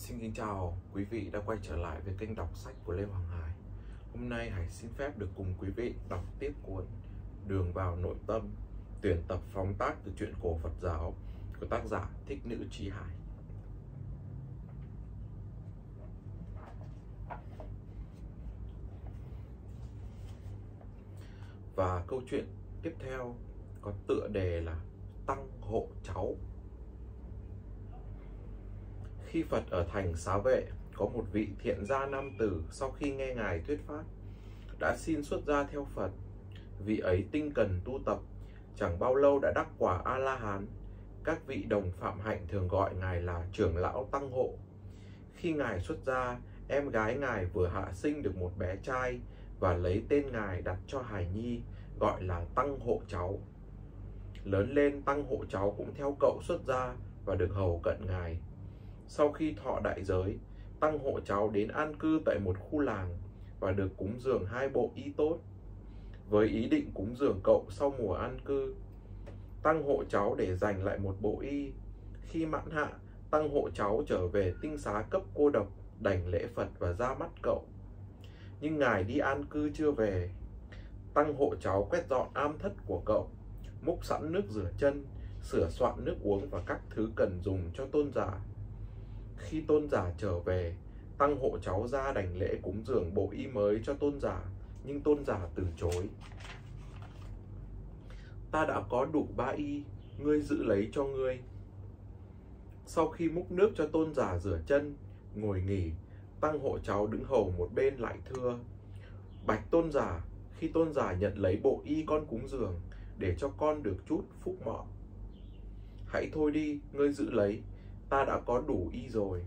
Xin kính chào quý vị đã quay trở lại với kênh đọc sách của Lê Hoàng Hải. Hôm nay Hải xin phép được cùng quý vị đọc tiếp cuốn Đường vào nội tâm, tuyển tập phóng tác từ truyện cổ Phật giáo của tác giả Thích Nữ Chí Hải. Và câu chuyện tiếp theo có tựa đề là Tăng hộ cháu. Khi Phật ở thành Xá Vệ, có một vị thiện gia nam tử sau khi nghe Ngài thuyết pháp đã xin xuất gia theo Phật. Vị ấy tinh cần tu tập, chẳng bao lâu đã đắc quả A-la-hán. Các vị đồng phạm hạnh thường gọi Ngài là trưởng lão Tăng Hộ. Khi Ngài xuất gia, em gái Ngài vừa hạ sinh được một bé trai và lấy tên Ngài đặt cho hài nhi, gọi là Tăng Hộ cháu. Lớn lên, Tăng Hộ cháu cũng theo cậu xuất gia và được hầu cận Ngài. Sau khi thọ đại giới, Tăng Hộ cháu đến an cư tại một khu làng và được cúng dường 2 bộ y tốt, với ý định cúng dường cậu sau mùa an cư. Tăng Hộ cháu để dành lại 1 bộ y. Khi mãn hạ, Tăng Hộ cháu trở về tinh xá cấp cô độc, đảnh lễ Phật và ra mắt cậu. Nhưng Ngài đi an cư chưa về. Tăng Hộ cháu quét dọn am thất của cậu, múc sẵn nước rửa chân, sửa soạn nước uống và các thứ cần dùng cho tôn giả. Khi tôn giả trở về, Tăng Hộ cháu ra đảnh lễ cúng dường bộ y mới cho tôn giả, nhưng tôn giả từ chối. Ta đã có đủ 3 y, ngươi giữ lấy cho ngươi. Sau khi múc nước cho tôn giả rửa chân, ngồi nghỉ, Tăng Hộ cháu đứng hầu một bên lại thưa: Bạch tôn giả, khi tôn giả nhận lấy bộ y con cúng dường, để cho con được chút phúc mọ. Hãy thôi đi, ngươi giữ lấy, ta đã có đủ y rồi.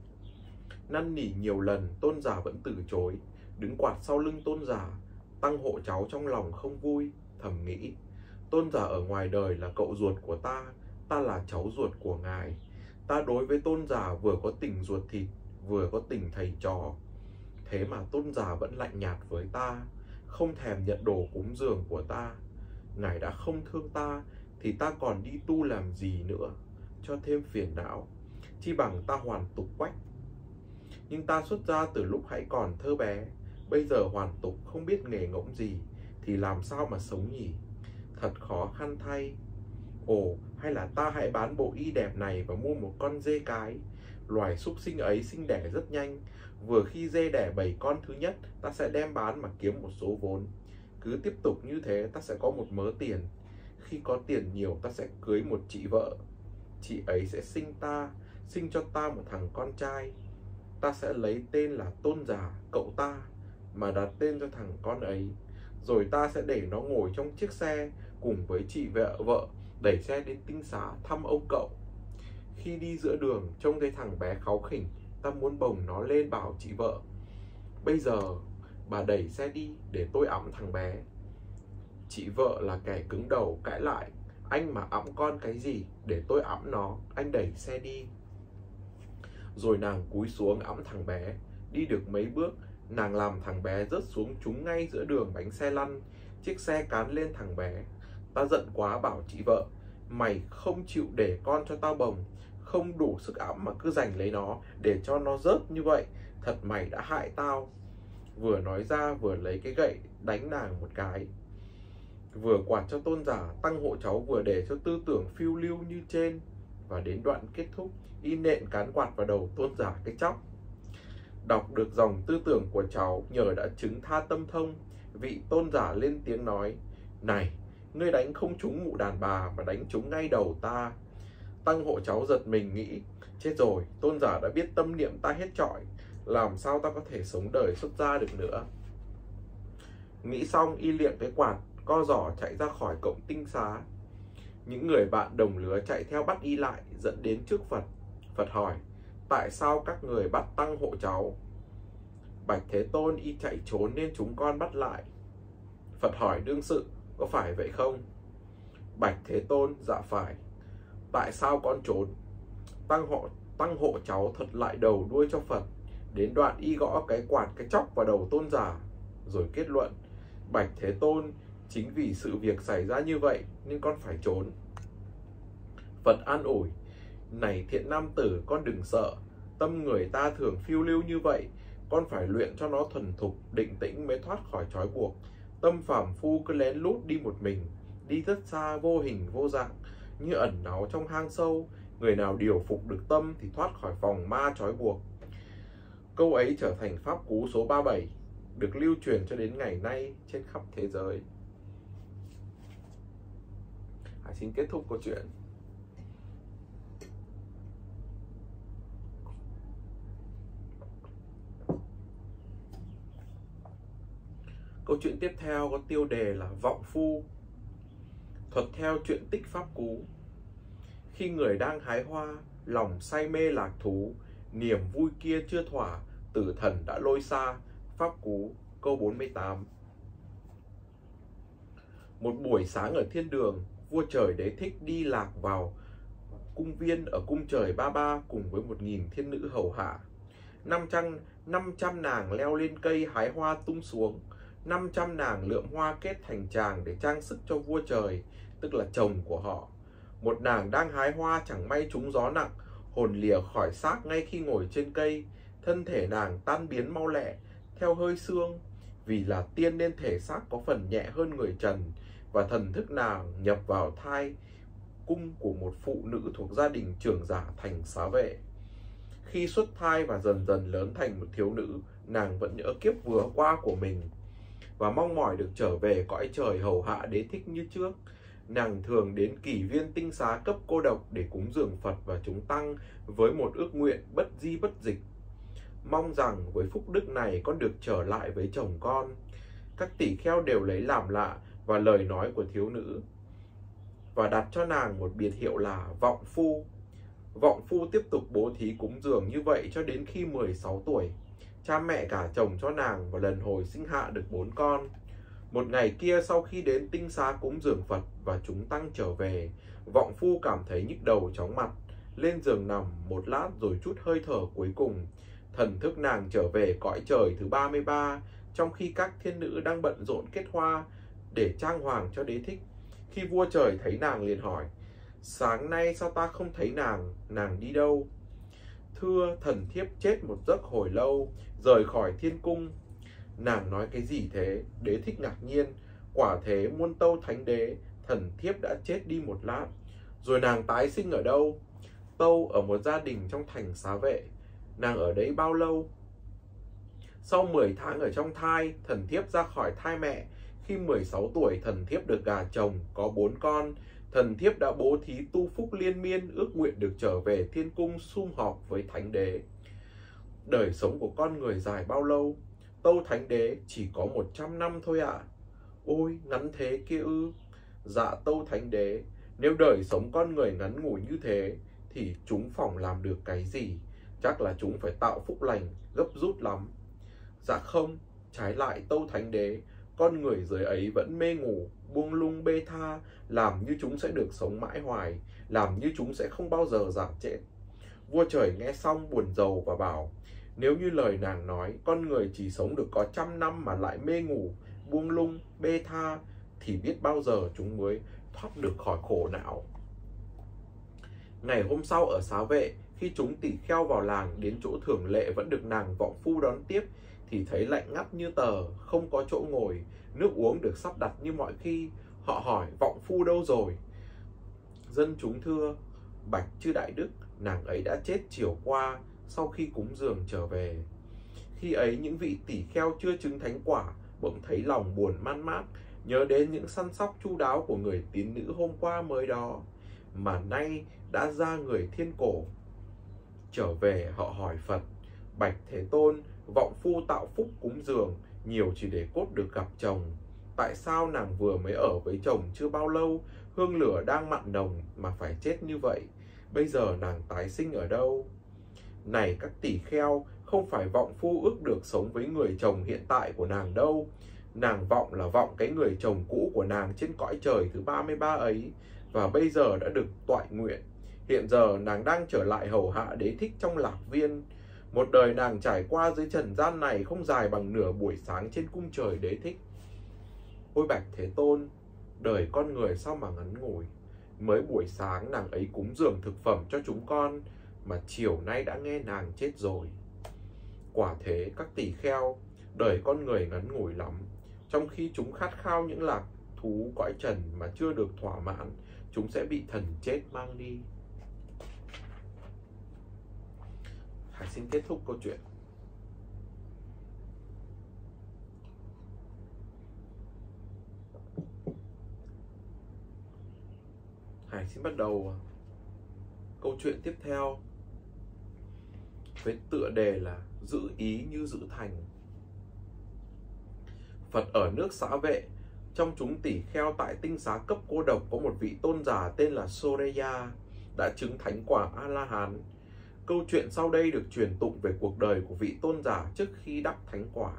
Năn nỉ nhiều lần, tôn giả vẫn từ chối. Đứng quạt sau lưng tôn giả, Tăng Hộ cháu trong lòng không vui, thầm nghĩ: tôn giả ở ngoài đời là cậu ruột của ta, ta là cháu ruột của Ngài. Ta đối với tôn giả vừa có tình ruột thịt, vừa có tình thầy trò. Thế mà tôn giả vẫn lạnh nhạt với ta, không thèm nhận đồ cúng dường của ta. Ngài đã không thương ta, thì ta còn đi tu làm gì nữa, cho thêm phiền não. Chi bằng ta hoàn tục quách. Nhưng ta xuất gia từ lúc hãy còn thơ bé, bây giờ hoàn tục không biết nghề ngỗng gì, thì làm sao mà sống nhỉ? Thật khó khăn thay. Ồ, hay là ta hãy bán bộ y đẹp này và mua một con dê cái. Loài súc sinh ấy sinh đẻ rất nhanh. Vừa khi dê đẻ 7 con thứ nhất, ta sẽ đem bán mà kiếm một số vốn. Cứ tiếp tục như thế, ta sẽ có một mớ tiền. Khi có tiền nhiều, ta sẽ cưới một chị vợ. Chị ấy sẽ sinh cho ta một thằng con trai. Ta sẽ lấy tên là tôn giả, cậu ta, mà đặt tên cho thằng con ấy. Rồi ta sẽ để nó ngồi trong chiếc xe cùng với chị vợ đẩy xe đến tinh xá thăm ông cậu. Khi đi giữa đường trông thấy thằng bé kháu khỉnh, ta muốn bồng nó lên bảo chị vợ: bây giờ bà đẩy xe đi để tôi ẵm thằng bé. Chị vợ là kẻ cứng đầu cãi lại: anh mà ẵm con cái gì, để tôi ẵm nó, anh đẩy xe đi. Rồi nàng cúi xuống ẵm thằng bé. Đi được mấy bước, nàng làm thằng bé rớt xuống trúng ngay giữa đường bánh xe lăn. Chiếc xe cán lên thằng bé. Ta giận quá bảo chị vợ: mày không chịu để con cho tao bồng, không đủ sức ẵm mà cứ giành lấy nó để cho nó rớt như vậy, thật mày đã hại tao. Vừa nói ra vừa lấy cái gậy đánh nàng một cái. Vừa quạt cho tôn giả, Tăng Hộ cháu vừa để cho tư tưởng phiêu lưu như trên. Và đến đoạn kết thúc, y nện cán quạt vào đầu tôn giả cái chóc. Đọc được dòng tư tưởng của cháu, nhờ đã chứng tha tâm thông, vị tôn giả lên tiếng nói: này, ngươi đánh không trúng mụ đàn bà mà đánh trúng ngay đầu ta. Tăng Hộ cháu giật mình nghĩ: chết rồi, tôn giả đã biết tâm niệm ta hết trọi, làm sao ta có thể sống đời xuất gia được nữa. Nghĩ xong, y liệng cái quạt, co giỏ chạy ra khỏi cổng tinh xá. Những người bạn đồng lứa chạy theo bắt y lại, dẫn đến trước Phật. Phật hỏi: tại sao các người bắt Tăng Hộ cháu? Bạch Thế Tôn, y chạy trốn nên chúng con bắt lại. Phật hỏi đương sự: có phải vậy không? Bạch Thế Tôn: dạ phải. Tại sao con trốn? Tăng Hộ cháu thật lại đầu đuôi cho Phật. Đến đoạn y gõ cái quạt cái chóc vào đầu tôn giả, rồi kết luận: Bạch Thế Tôn, chính vì sự việc xảy ra như vậy nên con phải trốn. Phật an ủi: này thiện nam tử, con đừng sợ. Tâm người ta thường phiêu lưu như vậy, con phải luyện cho nó thuần thục, định tĩnh mới thoát khỏi trói buộc. Tâm phàm phu cứ lén lút đi một mình, đi rất xa, vô hình vô dạng, như ẩn náu trong hang sâu. Người nào điều phục được tâm thì thoát khỏi vòng ma trói buộc. Câu ấy trở thành pháp cú số 37, được lưu truyền cho đến ngày nay trên khắp thế giới. Xin kết thúc câu chuyện. Câu chuyện tiếp theo có tiêu đề là Vọng Phu. Thuật theo chuyện tích pháp cú. Khi người đang hái hoa, lòng say mê lạc thú, niềm vui kia chưa thỏa, tử thần đã lôi xa. Pháp cú, câu 48. Một buổi sáng ở thiên đường, vua trời Đế Thích đi lạc vào cung viên ở cung trời Ba Ba cùng với 1000 thiên nữ hầu hạ. 500 nàng leo lên cây hái hoa tung xuống. 500 nàng lượm hoa kết thành tràng để trang sức cho vua trời, tức là chồng của họ. Một nàng đang hái hoa chẳng may trúng gió nặng, hồn lìa khỏi xác ngay khi ngồi trên cây. Thân thể nàng tan biến mau lẹ theo hơi sương, vì là tiên nên thể xác có phần nhẹ hơn người trần, và thần thức nàng nhập vào thai cung của một phụ nữ thuộc gia đình trưởng giả thành xá vệ. Khi xuất thai và dần dần lớn thành một thiếu nữ, nàng vẫn nhớ kiếp vừa qua của mình và mong mỏi được trở về cõi trời hầu hạ Đế Thích như trước. Nàng thường đến kỷ viên tinh xá cấp cô độc để cúng dường Phật và chúng tăng với một ước nguyện bất di bất dịch, mong rằng với phúc đức này con được trở lại với chồng con. Các tỷ kheo đều lấy làm lạ và lời nói của thiếu nữ và đặt cho nàng một biệt hiệu là Vọng Phu. Vọng Phu tiếp tục bố thí cúng dường như vậy cho đến khi 16 tuổi. Cha mẹ gả chồng cho nàng và lần hồi sinh hạ được 4 con. Một ngày kia, sau khi đến tinh xá cúng dường Phật và chúng tăng trở về, Vọng Phu cảm thấy nhức đầu chóng mặt, lên giường nằm một lát rồi trút hơi thở cuối cùng. Thần thức nàng trở về cõi trời thứ 33, trong khi các thiên nữ đang bận rộn kết hoa để trang hoàng cho Đế Thích. Khi vua trời thấy nàng liền hỏi: sáng nay sao ta không thấy nàng đi đâu? Thưa, thần thiếp chết một giấc hồi lâu, rời khỏi thiên cung. Nàng nói cái gì thế? Đế Thích ngạc nhiên. Quả thế, muôn tâu thánh đế, thần thiếp đã chết đi một lát. Rồi nàng tái sinh ở đâu? Tâu, ở một gia đình trong thành xá vệ. Nàng ở đấy bao lâu? Sau 10 tháng ở trong thai, thần thiếp ra khỏi thai mẹ. Khi 16 tuổi, thần thiếp được gả chồng, có 4 con. Thần thiếp đã bố thí tu phúc liên miên, ước nguyện được trở về thiên cung sum họp với thánh đế. Đời sống của con người dài bao lâu? Tâu thánh đế, chỉ có 100 năm thôi ạ. Ôi, ngắn thế kia ư? Dạ tâu thánh đế, nếu đời sống con người ngắn ngủi như thế thì chúng phỏng làm được cái gì? Chắc là chúng phải tạo phúc lành gấp rút lắm. Dạ không, trái lại tâu thánh đế, con người dưới ấy vẫn mê ngủ, buông lung bê tha, làm như chúng sẽ được sống mãi hoài, làm như chúng sẽ không bao giờ giảm chết. Vua trời nghe xong buồn rầu và bảo: nếu như lời nàng nói, con người chỉ sống được có 100 năm mà lại mê ngủ, buông lung, bê tha, thì biết bao giờ chúng mới thoát được khỏi khổ não. Ngày hôm sau ở xá vệ, khi chúng tỷ kheo vào làng đến chỗ thường lệ vẫn được nàng Vọng Phu đón tiếp, thì thấy lạnh ngắt như tờ, không có chỗ ngồi, nước uống được sắp đặt như mọi khi. Họ hỏi: Vọng Phu đâu rồi? Dân chúng thưa: bạch chư đại đức, nàng ấy đã chết chiều qua sau khi cúng dường trở về. Khi ấy những vị tỷ kheo chưa chứng thánh quả bỗng thấy lòng buồn man mác, nhớ đến những săn sóc chu đáo của người tín nữ hôm qua mới đó, mà nay đã ra người thiên cổ. Trở về họ hỏi Phật: bạch Thế Tôn, Vọng Phu tạo phúc cúng dường nhiều chỉ để cốt được gặp chồng. Tại sao nàng vừa mới ở với chồng chưa bao lâu, hương lửa đang mặn nồng mà phải chết như vậy? Bây giờ nàng tái sinh ở đâu? Này các tỷ kheo, không phải Vọng Phu ước được sống với người chồng hiện tại của nàng đâu. Nàng vọng là vọng cái người chồng cũ của nàng trên cõi trời thứ 33 ấy, và bây giờ đã được toại nguyện. Hiện giờ nàng đang trở lại hầu hạ Đế Thích trong lạc viên. Một đời nàng trải qua dưới trần gian này không dài bằng nửa buổi sáng trên cung trời Đế Thích. Ôi bạch Thế Tôn, đời con người sao mà ngắn ngủi. Mới buổi sáng nàng ấy cúng dường thực phẩm cho chúng con, mà chiều nay đã nghe nàng chết rồi. Quả thế các tỷ kheo, đời con người ngắn ngủi lắm. Trong khi chúng khát khao những lạc thú cõi trần mà chưa được thỏa mãn, chúng sẽ bị thần chết mang đi. Hải xin kết thúc câu chuyện. Hải xin bắt đầu câu chuyện tiếp theo với tựa đề là giữ ý như giữ thành. Phật ở nước Xá Vệ, trong chúng tỷ kheo tại tinh xá cấp cô độc có một vị tôn giả tên là Soreya, đã chứng thánh quả A-la-hán. Câu chuyện sau đây được truyền tụng về cuộc đời của vị tôn giả trước khi đắc thánh quả.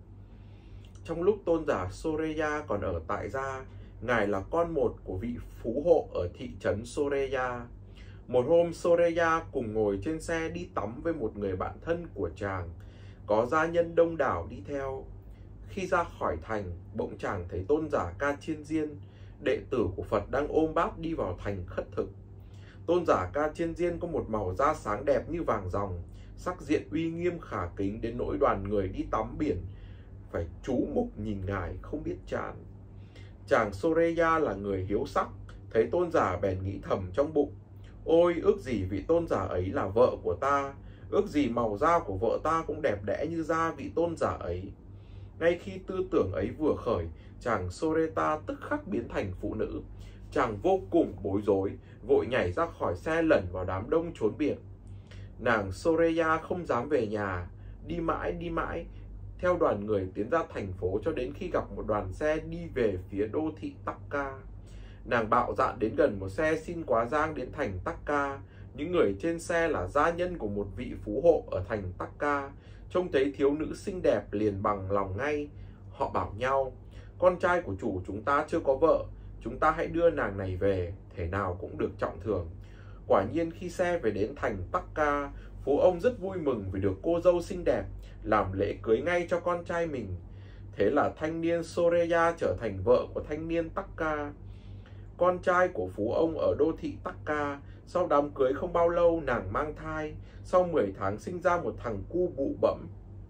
Trong lúc tôn giả Soreya còn ở tại gia, ngài là con một của vị phú hộ ở thị trấn Soreya. Một hôm, Soreya cùng ngồi trên xe đi tắm với một người bạn thân của chàng, có gia nhân đông đảo đi theo. Khi ra khỏi thành, bỗng chàng thấy tôn giả Ca Chiên Diên, đệ tử của Phật, đang ôm bát đi vào thành khất thực. Tôn giả Ca Chiên Diên có một màu da sáng đẹp như vàng ròng, sắc diện uy nghiêm khả kính đến nỗi đoàn người đi tắm biển phải chú mục nhìn ngài không biết chán. Chàng Soreya là người hiếu sắc, thấy tôn giả bèn nghĩ thầm trong bụng: ôi, ước gì vị tôn giả ấy là vợ của ta, ước gì màu da của vợ ta cũng đẹp đẽ như da vị tôn giả ấy. Ngay khi tư tưởng ấy vừa khởi, chàng Soreta tức khắc biến thành phụ nữ. Chàng vô cùng bối rối, vội nhảy ra khỏi xe lẩn vào đám đông trốn biệt. Nàng Soreya không dám về nhà, đi mãi, theo đoàn người tiến ra thành phố cho đến khi gặp một đoàn xe đi về phía đô thị Takka. Nàng bạo dạn đến gần một xe xin quá giang đến thành Takka. Những người trên xe là gia nhân của một vị phú hộ ở thành Takka. Trông thấy thiếu nữ xinh đẹp liền bằng lòng ngay. Họ bảo nhau: con trai của chủ chúng ta chưa có vợ, chúng ta hãy đưa nàng này về, thể nào cũng được trọng thưởng. Quả nhiên khi xe về đến thành Takka, phú ông rất vui mừng vì được cô dâu xinh đẹp, làm lễ cưới ngay cho con trai mình. Thế là thanh niên Soreya trở thành vợ của thanh niên Takka. Con trai của phú ông ở đô thị Takka, sau đám cưới không bao lâu nàng mang thai, sau 10 tháng sinh ra một thằng cu bụ bẫm.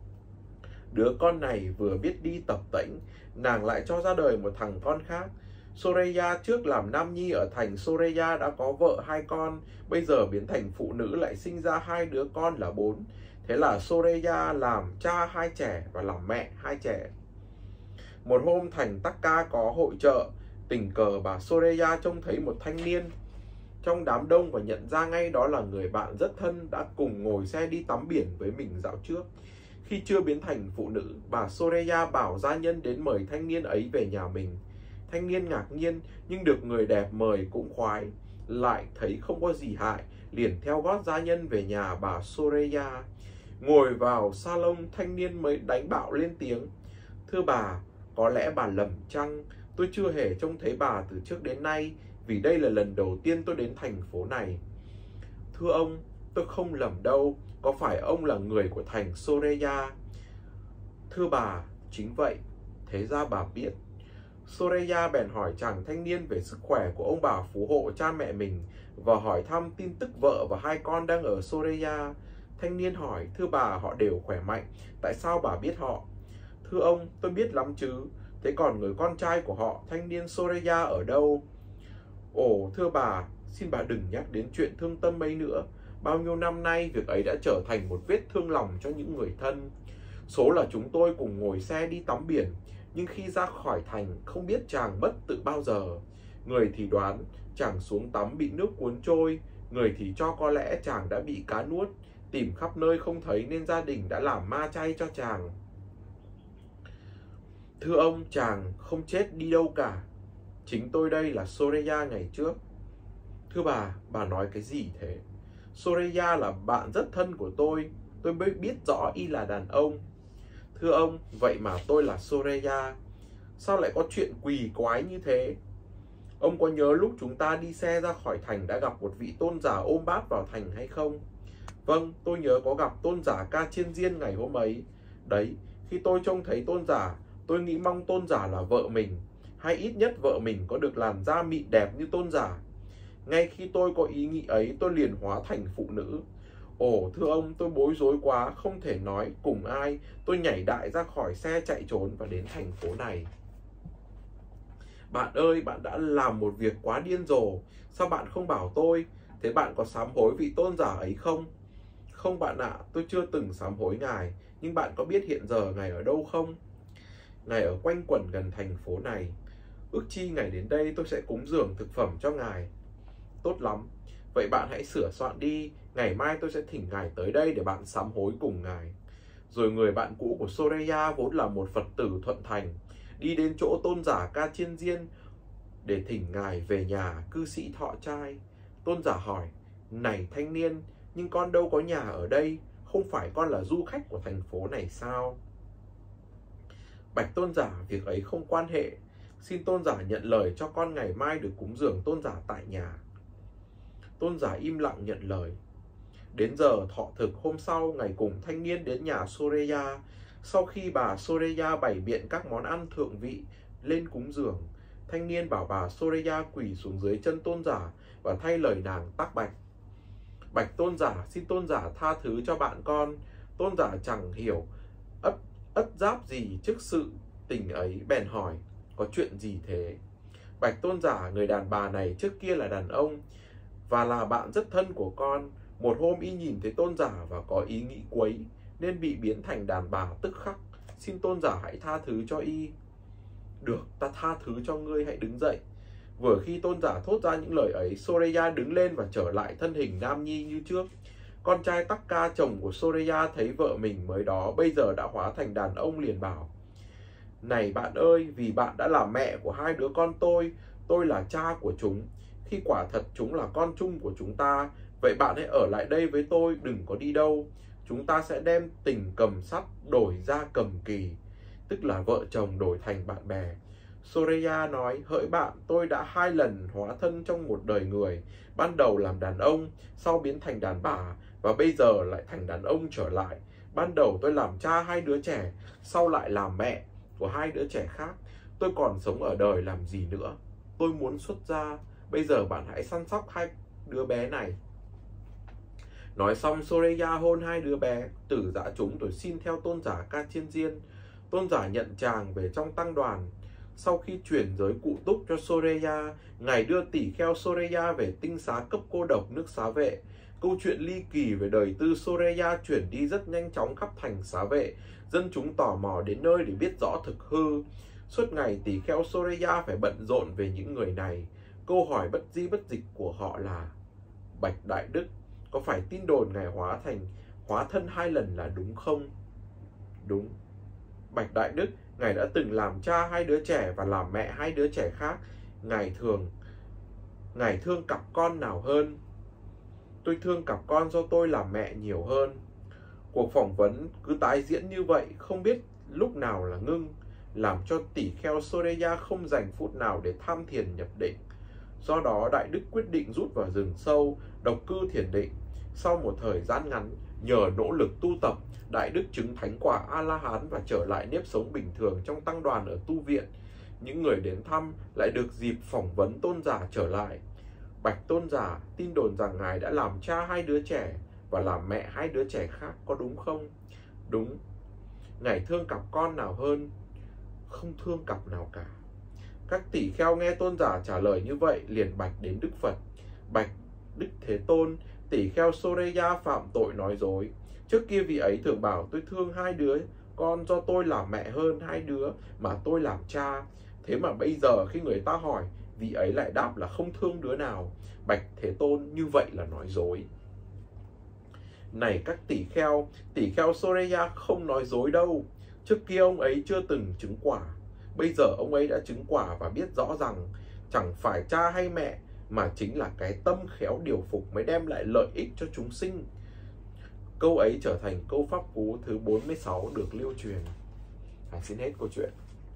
Đứa con này vừa biết đi tập tễnh, nàng lại cho ra đời một thằng con khác. Soreya trước làm nam nhi ở thành Soreya đã có vợ 2 con, bây giờ biến thành phụ nữ lại sinh ra 2 đứa con là 4. Thế là Soreya làm cha 2 trẻ và làm mẹ 2 trẻ. Một hôm thành Takka có hội chợ, tình cờ bà Soreya trông thấy một thanh niên trong đám đông và nhận ra ngay đó là người bạn rất thân đã cùng ngồi xe đi tắm biển với mình dạo trước. Khi chưa biến thành phụ nữ, bà Soreya bảo gia nhân đến mời thanh niên ấy về nhà mình. Thanh niên ngạc nhiên, nhưng được người đẹp mời cũng khoái, lại thấy không có gì hại, liền theo gót gia nhân về nhà bà Soreya. Ngồi vào salon, thanh niên mới đánh bạo lên tiếng: thưa bà, có lẽ bà lầm chăng? Tôi chưa hề trông thấy bà từ trước đến nay, vì đây là lần đầu tiên tôi đến thành phố này. Thưa ông, tôi không lầm đâu, có phải ông là người của thành Soreya? Thưa bà, chính vậy. Thế ra bà biết. Soreya bèn hỏi chàng thanh niên về sức khỏe của ông bà phú hộ cha mẹ mình và hỏi thăm tin tức vợ và 2 con đang ở Soreya. Thanh niên hỏi: thưa bà, họ đều khỏe mạnh, tại sao bà biết họ? Thưa ông, tôi biết lắm chứ. Thế còn người con trai của họ, thanh niên Soreya, ở đâu? Ồ, thưa bà, xin bà đừng nhắc đến chuyện thương tâm ấy nữa. Bao nhiêu năm nay, việc ấy đã trở thành một vết thương lòng cho những người thân. Số là chúng tôi cùng ngồi xe đi tắm biển, nhưng khi ra khỏi thành, không biết chàng mất từ bao giờ. Người thì đoán chàng xuống tắm bị nước cuốn trôi, người thì cho có lẽ chàng đã bị cá nuốt. Tìm khắp nơi không thấy nên gia đình đã làm ma chay cho chàng. Thưa ông, chàng không chết đi đâu cả. Chính tôi đây là Soreya ngày trước. Thưa bà nói cái gì thế? Soreya là bạn rất thân của tôi mới biết rõ y là đàn ông. Thưa ông, vậy mà tôi là Soreya. Sao lại có chuyện quỷ quái như thế? Ông có nhớ lúc chúng ta đi xe ra khỏi thành đã gặp một vị tôn giả ôm bát vào thành hay không? Vâng, tôi nhớ có gặp tôn giả Ca Chiên Diên ngày hôm ấy. Đấy, khi tôi trông thấy tôn giả, tôi nghĩ mong tôn giả là vợ mình, hay ít nhất vợ mình có được làn da mịn đẹp như tôn giả. Ngay khi tôi có ý nghĩ ấy, tôi liền hóa thành phụ nữ. Ồ thưa ông, tôi bối rối quá, không thể nói cùng ai. Tôi nhảy đại ra khỏi xe chạy trốn và đến thành phố này. Bạn ơi, bạn đã làm một việc quá điên rồ. Sao bạn không bảo tôi? Thế bạn có sám hối vị tôn giả ấy không? Không bạn ạ, tôi chưa từng sám hối ngài. Nhưng bạn có biết hiện giờ ngài ở đâu không? Ngài ở quanh quẩn gần thành phố này. Ước chi ngài đến đây tôi sẽ cúng dường thực phẩm cho ngài. Tốt lắm. Vậy bạn hãy sửa soạn đi. Ngày mai tôi sẽ thỉnh ngài tới đây để bạn sám hối cùng ngài. Rồi người bạn cũ của Soraya vốn là một Phật tử thuận thành, đi đến chỗ tôn giả Ca Chiên Diên để thỉnh ngài về nhà cư sĩ thọ trai. Tôn giả hỏi: Này thanh niên, nhưng con đâu có nhà ở đây, không phải con là du khách của thành phố này sao? Bạch tôn giả, việc ấy không quan hệ. Xin tôn giả nhận lời cho con ngày mai được cúng dường tôn giả tại nhà. Tôn giả im lặng nhận lời. Đến giờ thọ thực hôm sau, ngày cùng thanh niên đến nhà Soraya. Sau khi bà Soraya bày biện các món ăn thượng vị lên cúng dường, thanh niên bảo bà Soraya quỳ xuống dưới chân tôn giả và thay lời nàng tác bạch: Bạch tôn giả, xin tôn giả tha thứ cho bạn con. Tôn giả chẳng hiểu ất giáp gì trước sự tình ấy, bèn hỏi: Có chuyện gì thế? Bạch tôn giả, người đàn bà này trước kia là đàn ông và là bạn rất thân của con. Một hôm y nhìn thấy tôn giả và có ý nghĩ quấy, nên bị biến thành đàn bà tức khắc. Xin tôn giả hãy tha thứ cho y. Được, ta tha thứ cho ngươi, hãy đứng dậy. Vừa khi tôn giả thốt ra những lời ấy, Soraya đứng lên và trở lại thân hình nam nhi như trước. Con trai Takka, chồng của Soraya, thấy vợ mình mới đó bây giờ đã hóa thành đàn ông liền bảo: Này bạn ơi, vì bạn đã là mẹ của hai đứa con tôi là cha của chúng. Khi quả thật chúng là con chung của chúng ta, vậy bạn hãy ở lại đây với tôi, đừng có đi đâu. Chúng ta sẽ đem tình cầm sắt đổi ra cầm kỳ, tức là vợ chồng đổi thành bạn bè. Soraya nói: Hỡi bạn, tôi đã 2 lần hóa thân trong một đời người. Ban đầu làm đàn ông, sau biến thành đàn bà, và bây giờ lại thành đàn ông trở lại. Ban đầu tôi làm cha 2 đứa trẻ, sau lại làm mẹ của 2 đứa trẻ khác. Tôi còn sống ở đời làm gì nữa? Tôi muốn xuất gia. Bây giờ bạn hãy săn sóc 2 đứa bé này. Nói xong, Soraya hôn 2 đứa bé tử dã chúng rồi xin theo tôn giả Ca Chiên Diên. Tôn giả nhận chàng về trong tăng đoàn. Sau khi chuyển giới cụ túc cho Soraya, ngài đưa tỷ kheo Soraya về tinh xá cấp cô độc nước Xá Vệ. Câu chuyện ly kỳ về đời tư Soraya chuyển đi rất nhanh chóng khắp thành Xá Vệ. Dân chúng tò mò đến nơi để biết rõ thực hư. Suốt ngày tỷ kheo Soraya phải bận rộn về những người này. Câu hỏi bất di bất dịch của họ là: Bạch Đại Đức, có phải tin đồn ngài hóa thân 2 lần là đúng không? Đúng. Bạch Đại Đức, ngài đã từng làm cha 2 đứa trẻ và làm mẹ 2 đứa trẻ khác. Ngài thương cặp con nào hơn? Tôi thương cặp con do tôi làm mẹ nhiều hơn. Cuộc phỏng vấn cứ tái diễn như vậy, không biết lúc nào là ngưng, làm cho tỷ kheo Soraya không dành phút nào để tham thiền nhập định. Do đó Đại Đức quyết định rút vào rừng sâu, độc cư thiền định. Sau một thời gian ngắn, nhờ nỗ lực tu tập, Đại Đức chứng thánh quả A-la-hán và trở lại nếp sống bình thường trong tăng đoàn ở tu viện. Những người đến thăm lại được dịp phỏng vấn tôn giả trở lại. Bạch tôn giả, tin đồn rằng ngài đã làm cha 2 đứa trẻ và làm mẹ 2 đứa trẻ khác, có đúng không? Đúng. Ngài thương cặp con nào hơn? Không thương cặp nào cả. Các tỷ kheo nghe tôn giả trả lời như vậy liền bạch đến Đức Phật: Bạch Đức Thế Tôn, tỷ kheo Soraya phạm tội nói dối. Trước kia vị ấy thường bảo tôi thương 2 đứa con do tôi làm mẹ hơn 2 đứa mà tôi làm cha. Thế mà bây giờ khi người ta hỏi, vị ấy lại đáp là không thương đứa nào. Bạch Thế Tôn, như vậy là nói dối. Này các tỷ kheo Soraya không nói dối đâu. Trước kia ông ấy chưa từng chứng quả. Bây giờ ông ấy đã chứng quả và biết rõ rằng chẳng phải cha hay mẹ, mà chính là cái tâm khéo điều phục mới đem lại lợi ích cho chúng sinh. Câu ấy trở thành câu pháp cú thứ 46 được lưu truyền. Xin hết câu chuyện.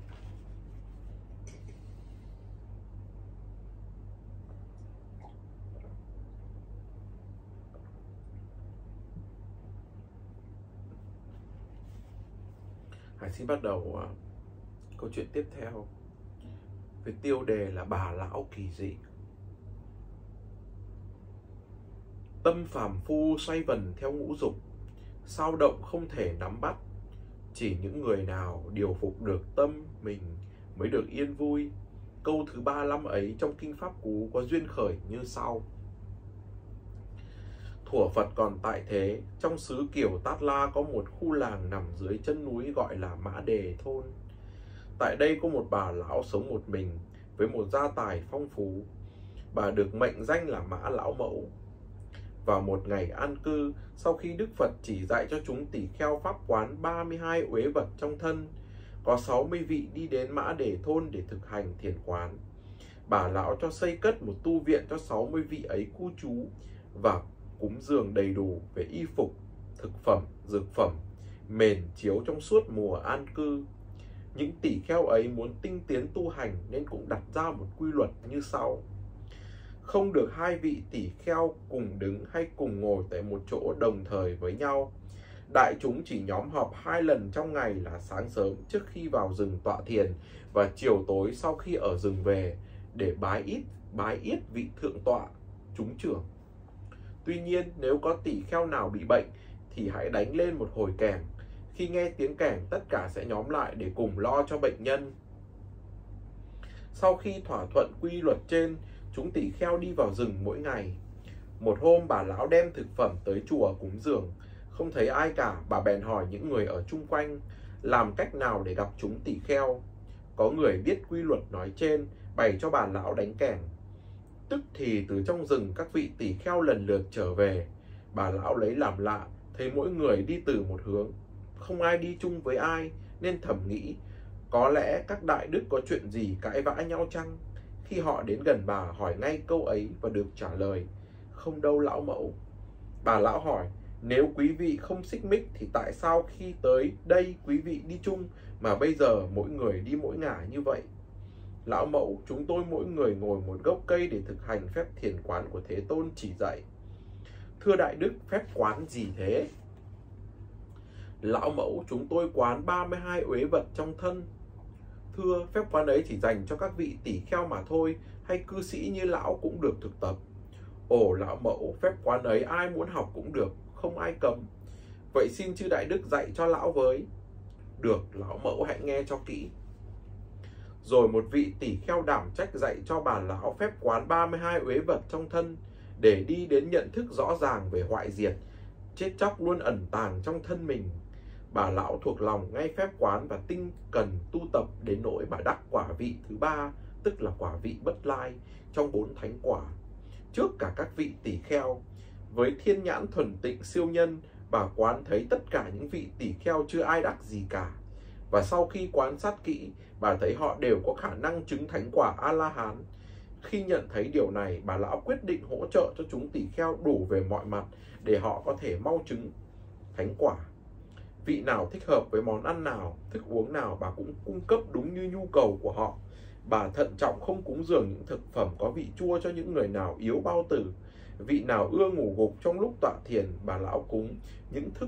Xin bắt đầu câu chuyện tiếp theo với tiêu đề là Bà Lão Kỳ Dị. Tâm phàm phu xoay vần theo ngũ dục, sao động không thể nắm bắt. Chỉ những người nào điều phục được tâm mình mới được yên vui. Câu thứ 35 ấy trong Kinh Pháp Cú có duyên khởi như sau. Thuở Phật còn tại thế, trong xứ Kiều Tát La có một khu làng nằm dưới chân núi gọi là Mã Đề Thôn. Tại đây có một bà lão sống một mình với một gia tài phong phú. Bà được mệnh danh là Mã Lão Mẫu. Vào một ngày an cư, sau khi Đức Phật chỉ dạy cho chúng tỳ kheo pháp quán 32 uế vật trong thân, có 60 vị đi đến Mã Đề Thôn để thực hành thiền quán. Bà lão cho xây cất một tu viện cho 60 vị ấy cư trú và cúng dường đầy đủ về y phục, thực phẩm, dược phẩm, mền chiếu trong suốt mùa an cư. Những tỳ kheo ấy muốn tinh tiến tu hành nên cũng đặt ra một quy luật như sau. Không được hai vị tỳ kheo cùng đứng hay cùng ngồi tại một chỗ đồng thời với nhau. Đại chúng chỉ nhóm họp 2 lần trong ngày là sáng sớm trước khi vào rừng tọa thiền và chiều tối sau khi ở rừng về để bái yết vị thượng tọa, chúng trưởng. Tuy nhiên, nếu có tỳ kheo nào bị bệnh thì hãy đánh lên một hồi kèn. Khi nghe tiếng kèn, tất cả sẽ nhóm lại để cùng lo cho bệnh nhân. Sau khi thỏa thuận quy luật trên, chúng tỳ kheo đi vào rừng mỗi ngày. Một hôm bà lão đem thực phẩm tới chùa cúng dường, không thấy ai cả, bà bèn hỏi những người ở chung quanh làm cách nào để gặp chúng tỳ kheo. Có người biết quy luật nói trên, bày cho bà lão đánh kèn. Tức thì từ trong rừng các vị tỳ kheo lần lượt trở về. Bà lão lấy làm lạ, thấy mỗi người đi từ một hướng, không ai đi chung với ai, nên thầm nghĩ có lẽ các đại đức có chuyện gì cãi vã nhau chăng. Khi họ đến gần bà hỏi ngay câu ấy và được trả lời không đâu lão mẫu. Bà lão hỏi, nếu quý vị không xích mích thì tại sao khi tới đây quý vị đi chung mà bây giờ mỗi người đi mỗi ngả như vậy? Lão mẫu, chúng tôi mỗi người ngồi một gốc cây để thực hành phép thiền quán của Thế Tôn chỉ dạy. Thưa đại đức, phép quán gì thế? Lão mẫu, chúng tôi quán 32 uế vật trong thân. Thưa, phép quán ấy chỉ dành cho các vị tỷ kheo mà thôi, hay cư sĩ như lão cũng được thực tập? Ồ lão mẫu, phép quán ấy ai muốn học cũng được, không ai cấm. Vậy xin chư đại đức dạy cho lão với. Được, lão mẫu hãy nghe cho kỹ. Rồi một vị tỷ kheo đảm trách dạy cho bà lão phép quán 32 uế vật trong thân, để đi đến nhận thức rõ ràng về hoại diệt, chết chóc luôn ẩn tàng trong thân mình. Bà lão thuộc lòng ngay phép quán và tinh cần tu tập đến nỗi bà đắc quả vị thứ 3, tức là quả vị Bất Lai trong 4 thánh quả. Trước cả các vị tỷ kheo, với thiên nhãn thuần tịnh siêu nhân, bà quán thấy tất cả những vị tỷ kheo chưa ai đắc gì cả. Và sau khi quan sát kỹ, bà thấy họ đều có khả năng chứng thánh quả A-la-hán. Khi nhận thấy điều này, bà lão quyết định hỗ trợ cho chúng tỷ kheo đủ về mọi mặt để họ có thể mau chứng thánh quả. Vị nào thích hợp với món ăn nào, thức uống nào, bà cũng cung cấp đúng như nhu cầu của họ. Bà thận trọng không cúng dường những thực phẩm có vị chua cho những người nào yếu bao tử. Vị nào ưa ngủ gục trong lúc tọa thiền, bà lão cúng những thức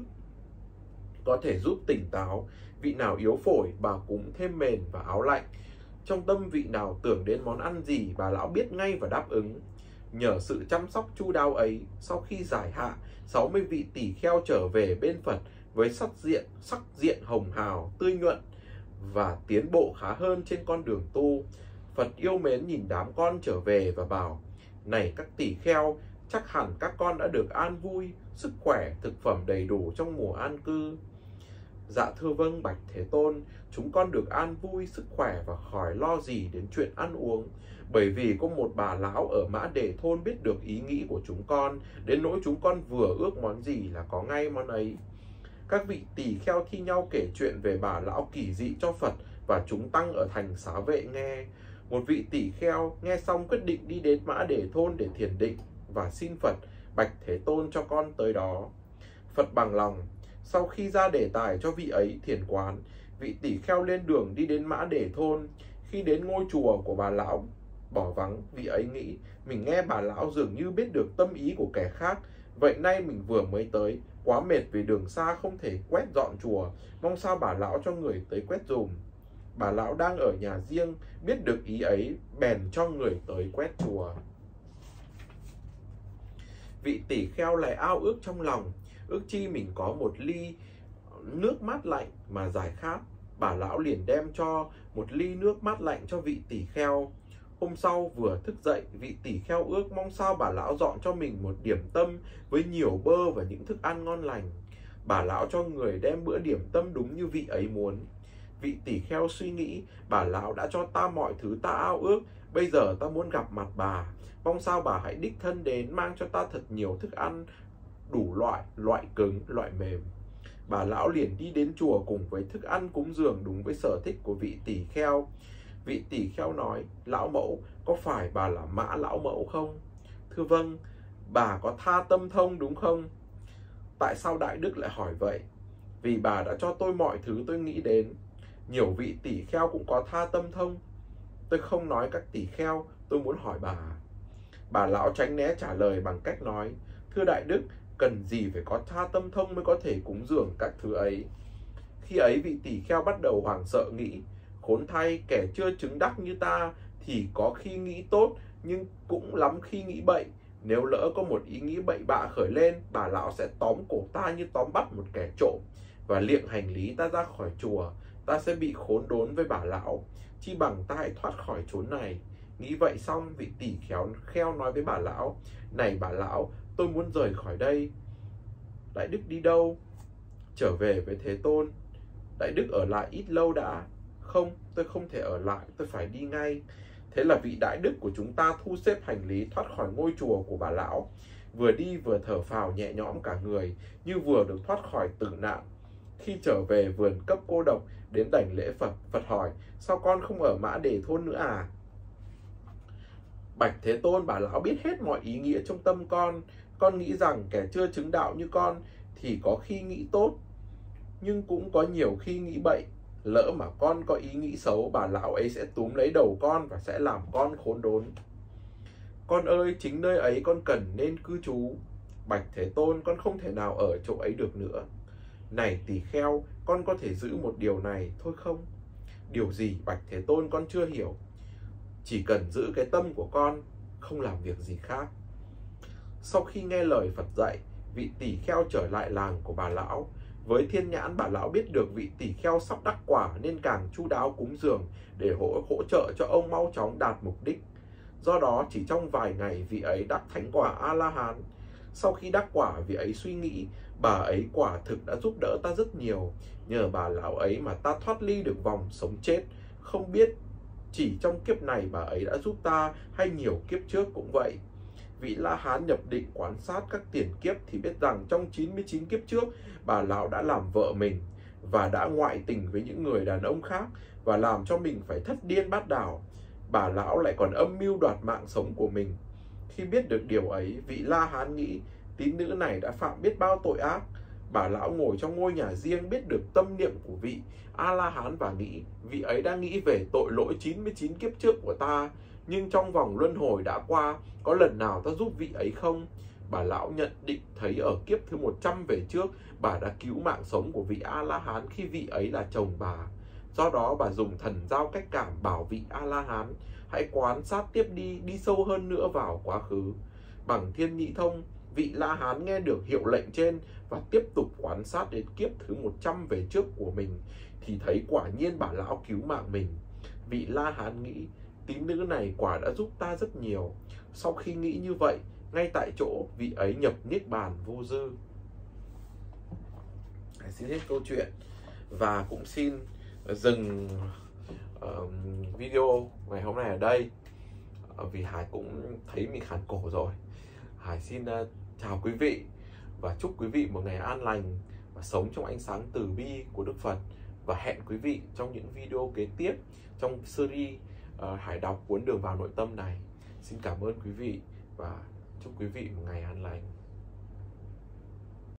có thể giúp tỉnh táo. Vị nào yếu phổi, bà cúng thêm mền và áo lạnh. Trong tâm vị nào tưởng đến món ăn gì, bà lão biết ngay và đáp ứng. Nhờ sự chăm sóc chu đáo ấy, sau khi giải hạ, 60 vị tỷ kheo trở về bên Phật với sắc diện hồng hào, tươi nhuận và tiến bộ khá hơn trên con đường tu. Phật yêu mến nhìn đám con trở về và bảo: này các tỷ kheo, chắc hẳn các con đã được an vui, sức khỏe, thực phẩm đầy đủ trong mùa an cư. Dạ thưa vâng bạch Thế Tôn, chúng con được an vui, sức khỏe và khỏi lo gì đến chuyện ăn uống, bởi vì có một bà lão ở Mã Đề Thôn biết được ý nghĩ của chúng con, đến nỗi chúng con vừa ước món gì là có ngay món ấy. Các vị tỷ kheo thi nhau kể chuyện về bà lão kỳ dị cho Phật và chúng tăng ở thành Xá Vệ nghe. Một vị tỷ kheo nghe xong quyết định đi đến Mã Đề Thôn để thiền định và xin Phật: bạch Thế Tôn cho con tới đó. Phật bằng lòng. Sau khi ra đề tài cho vị ấy thiền quán, vị tỷ kheo lên đường đi đến Mã Đề Thôn. Khi đến ngôi chùa của bà lão bỏ vắng, vị ấy nghĩ mình nghe bà lão dường như biết được tâm ý của kẻ khác. Vậy nay mình vừa mới tới, quá mệt vì đường xa không thể quét dọn chùa, mong sao bà lão cho người tới quét dùm. Bà lão đang ở nhà riêng, biết được ý ấy, bèn cho người tới quét chùa. Vị tỳ kheo lại ao ước trong lòng, ước chi mình có một ly nước mát lạnh mà giải khát. Bà lão liền đem cho một ly nước mát lạnh cho vị tỳ kheo. Hôm sau vừa thức dậy, vị tỳ kheo ước mong sao bà lão dọn cho mình một điểm tâm với nhiều bơ và những thức ăn ngon lành. Bà lão cho người đem bữa điểm tâm đúng như vị ấy muốn. Vị tỳ kheo suy nghĩ, bà lão đã cho ta mọi thứ ta ao ước, bây giờ ta muốn gặp mặt bà, mong sao bà hãy đích thân đến mang cho ta thật nhiều thức ăn đủ loại, loại cứng, loại mềm. Bà lão liền đi đến chùa cùng với thức ăn cúng dường đúng với sở thích của vị tỳ kheo. Vị tỳ kheo nói, lão mẫu, có phải bà là Mã lão mẫu không? Thưa vâng. Bà có tha tâm thông đúng không? Tại sao Đại Đức lại hỏi vậy? Vì bà đã cho tôi mọi thứ tôi nghĩ đến. Nhiều vị tỳ kheo cũng có tha tâm thông. Tôi không nói các tỳ kheo, tôi muốn hỏi bà. Bà lão tránh né trả lời bằng cách nói, thưa Đại Đức, cần gì phải có tha tâm thông mới có thể cúng dường các thứ ấy. Khi ấy vị tỳ kheo bắt đầu hoảng sợ nghĩ, khốn thay, kẻ chưa chứng đắc như ta thì có khi nghĩ tốt, nhưng cũng lắm khi nghĩ bậy. Nếu lỡ có một ý nghĩ bậy bạ khởi lên, bà lão sẽ tóm cổ ta như tóm bắt một kẻ trộm và liệng hành lý ta ra khỏi chùa. Ta sẽ bị khốn đốn với bà lão, chi bằng ta hãy thoát khỏi chốn này. Nghĩ vậy xong, vị tỳ kheo nói với bà lão, này bà lão, tôi muốn rời khỏi đây. Đại Đức đi đâu? Trở về với Thế Tôn. Đại Đức ở lại ít lâu đã. Không, tôi không thể ở lại, tôi phải đi ngay. Thế là vị Đại Đức của chúng ta thu xếp hành lý thoát khỏi ngôi chùa của bà lão, vừa đi vừa thở phào nhẹ nhõm cả người, như vừa được thoát khỏi tử nạn. Khi trở về vườn cấp cô độc, đến đảnh lễ Phật, Phật hỏi, sao con không ở Mã Đề Thôn nữa à? Bạch Thế Tôn, bà lão biết hết mọi ý nghĩa trong tâm con nghĩ rằng kẻ chưa chứng đạo như con thì có khi nghĩ tốt, nhưng cũng có nhiều khi nghĩ bậy. Lỡ mà con có ý nghĩ xấu, bà lão ấy sẽ túm lấy đầu con và sẽ làm con khốn đốn. Con ơi, chính nơi ấy con cần nên cư trú. Bạch Thế Tôn, con không thể nào ở chỗ ấy được nữa. Này tỳ kheo, con có thể giữ một điều này thôi không? Điều gì Bạch Thế Tôn, con chưa hiểu. Chỉ cần giữ cái tâm của con, không làm việc gì khác. Sau khi nghe lời Phật dạy, vị tỳ kheo trở lại làng của bà lão. Với thiên nhãn, bà lão biết được vị tỳ kheo sắp đắc quả nên càng chu đáo cúng dường để hỗ trợ cho ông mau chóng đạt mục đích. Do đó chỉ trong vài ngày vị ấy đắc thánh quả A-la-hán. Sau khi đắc quả, vị ấy suy nghĩ, bà ấy quả thực đã giúp đỡ ta rất nhiều. Nhờ bà lão ấy mà ta thoát ly được vòng sống chết. Không biết chỉ trong kiếp này bà ấy đã giúp ta hay nhiều kiếp trước cũng vậy. Vị La Hán nhập định quan sát các tiền kiếp thì biết rằng trong 99 kiếp trước, bà lão đã làm vợ mình và đã ngoại tình với những người đàn ông khác và làm cho mình phải thất điên bát đảo. Bà lão lại còn âm mưu đoạt mạng sống của mình. Khi biết được điều ấy, vị La Hán nghĩ tín nữ này đã phạm biết bao tội ác. Bà lão ngồi trong ngôi nhà riêng biết được tâm niệm của vị A-la-hán và nghĩ, vị ấy đang nghĩ về tội lỗi 99 kiếp trước của ta, nhưng trong vòng luân hồi đã qua, có lần nào ta giúp vị ấy không? Bà lão nhận định thấy ở kiếp thứ 100 về trước, bà đã cứu mạng sống của vị A-la-hán khi vị ấy là chồng bà. Do đó bà dùng thần giao cách cảm bảo vị A-la-hán hãy quan sát tiếp đi sâu hơn nữa vào quá khứ. Bằng thiên nhị thông, vị La Hán nghe được hiệu lệnh trên và tiếp tục quan sát đến kiếp thứ 100 về trước của mình thì thấy quả nhiên bà lão cứu mạng mình. Vị La Hán nghĩ tín nữ này quả đã giúp ta rất nhiều. Sau khi nghĩ như vậy, ngay tại chỗ vị ấy nhập niết bàn vô dư. Xin hết câu chuyện và cũng xin dừng video ngày hôm nay ở đây, vì Hải cũng thấy mình khàn cổ rồi. Hải xin chào quý vị và chúc quý vị một ngày an lành và sống trong ánh sáng từ bi của Đức Phật, và hẹn quý vị trong những video kế tiếp trong series Hải đọc cuốn Đường vào nội tâm này. Xin cảm ơn quý vị và chúc quý vị một ngày an lành.